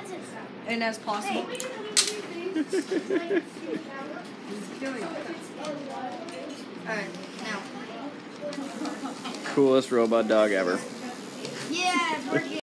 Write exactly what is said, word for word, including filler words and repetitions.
and as possible. Alright, now. Coolest robot dog ever. Yeah,